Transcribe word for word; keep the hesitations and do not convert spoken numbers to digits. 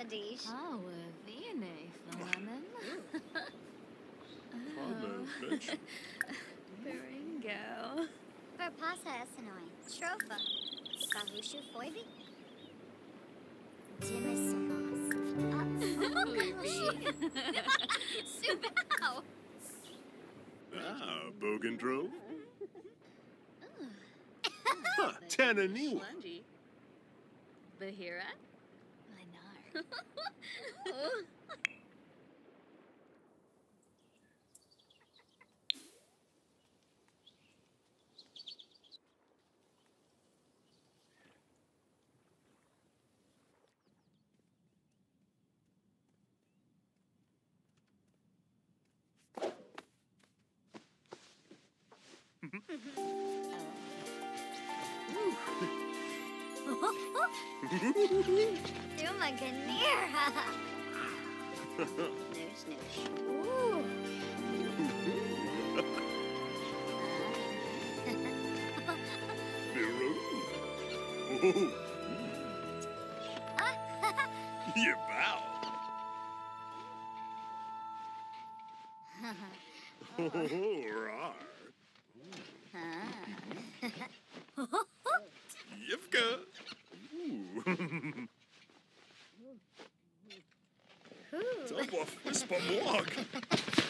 Adish. Oh, viene, Falaman. Father, bitch. Baringo. Verpasa esenoi. Strofa. Bahushu foivi. Dimisamos. Subao. Ah, Bogandrove. Huh, Tananiwa. Lungy. Bahira? Linar. Duma Ganira. Noosh noosh. Ooh. Biru. Ooh. You bow. Oh, rar. Yivka. Ooh. Double fist bumwalk.